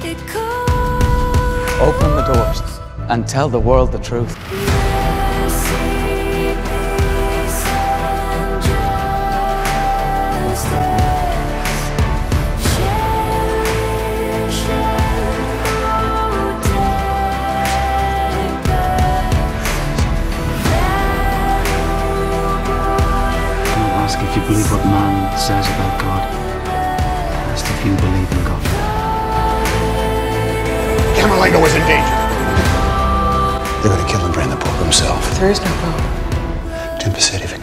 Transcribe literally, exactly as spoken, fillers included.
Open the doors and tell the world the truth. If you believe what man says about God, ask if you believe in God. Camerlengo is in danger. They're going to kill and brand the Pope himself. There is no hope. Ten Pacific.